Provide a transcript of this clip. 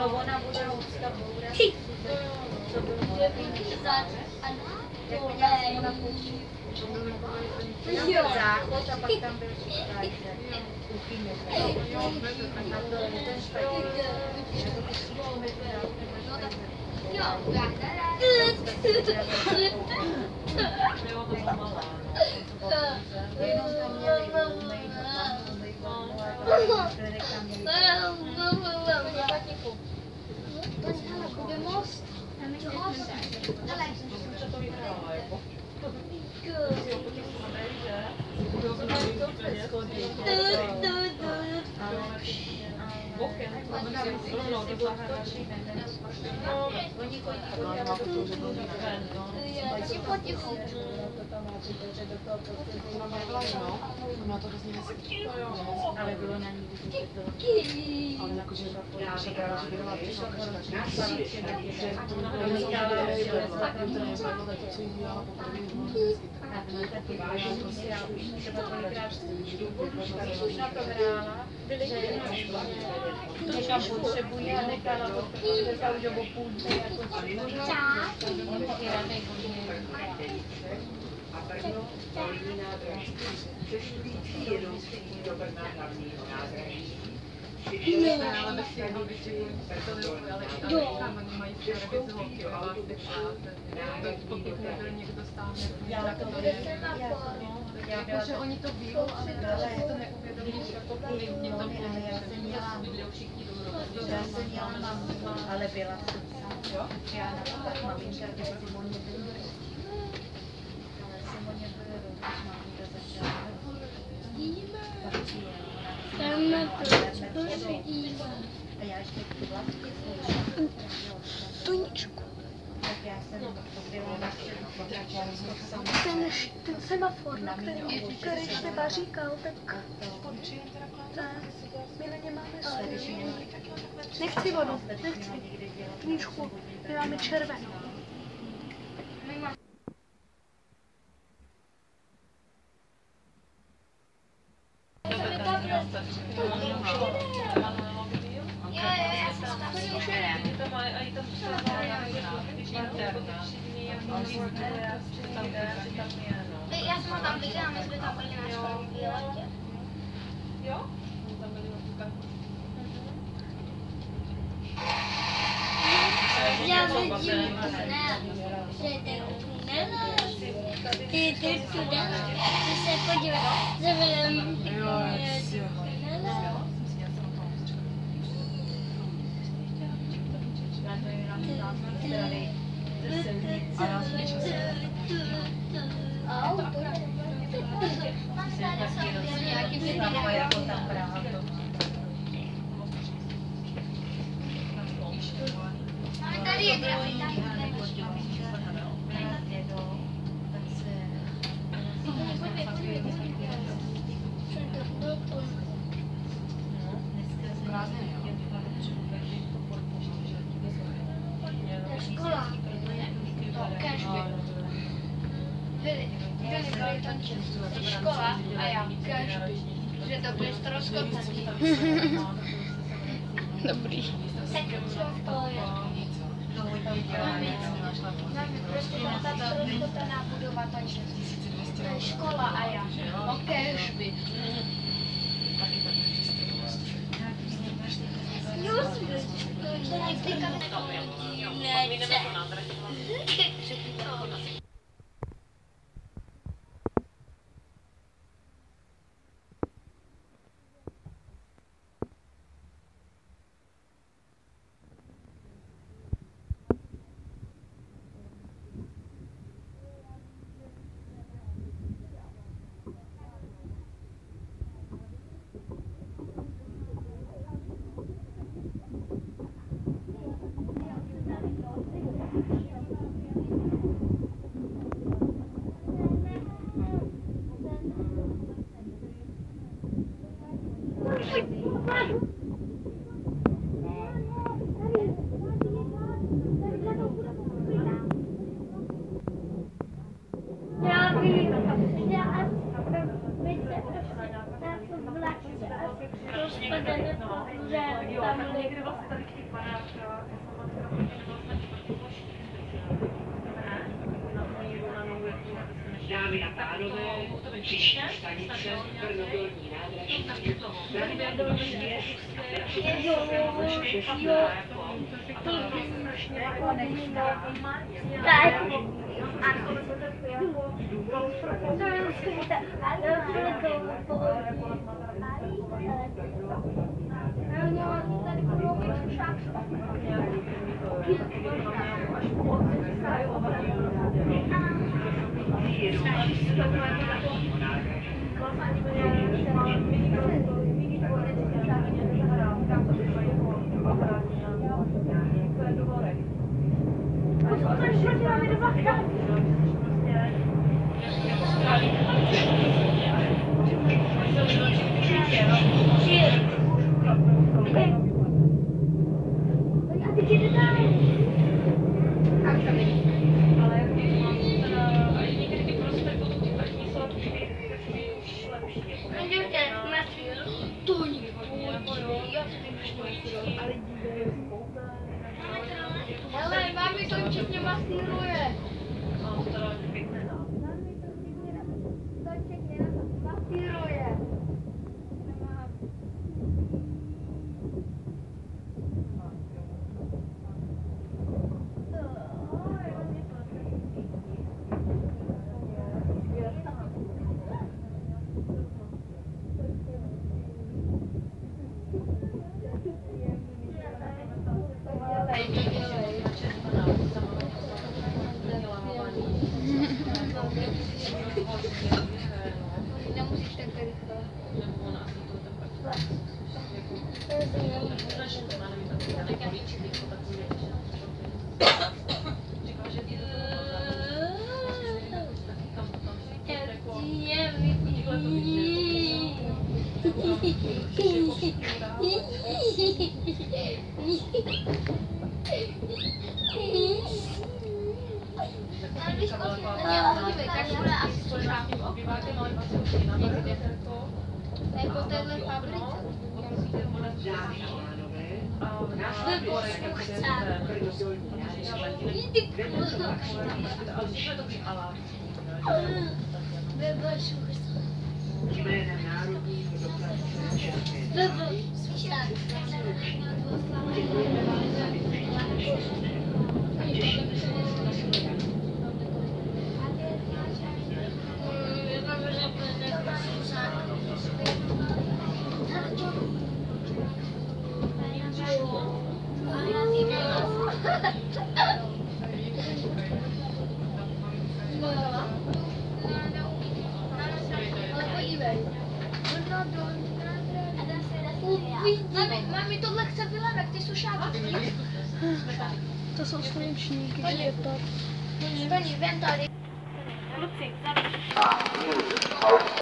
ona bude houska bourat. To bylo záchod a pak tam byl štáč. Kuchyně. A to je ten špatný. Jenom tam měli ale bylo na ní ale jakože potřebuje a nechala to už do půl Jakože oni to ví, ale si to neuvědomí, že pokud mě to já jsem měla mamu, ale byla já například maminka, kde Simoně byl ale Simoně byl rok, když maminka začala a já ještě vlastně Toničku. tak já jsem byla na Ten semafor, na který třeba říkal, tak my na ně máme svět. Nechci vodu, nechci. Toničku, my máme červenou. Já jsem ho tam viděla, my jsme tam byli na školu v letě. Jo? Tam byli Já vidím tunel. Že ten tunel. Ty tunel. Chci se podívat. Zavedem tunel. Tady je grafita. Škola. Škola a já. Že to bude stroskotaný. Dobrý. Máme prostě ta stroskotaná budova, takže to je škola a já. Kéžby. někdy vlastně tady v těch barách, já Dámy a pánové, příští stanice Brno-Dolní nádraží. Hele, mami, to určitě masíruje. Masíruje. Nemusíš tak rychle. Jako téhle fabrice. Dámy a pánové, Brno-Dolní nádraží. Jménem Národního dopravce České dráhy. Děkujeme vám za využití a těšíme se na shledanou. Mami, tohle chce vylemek, ty sušáky. To jsou slunečníky, je to. Vem tady. Kluci,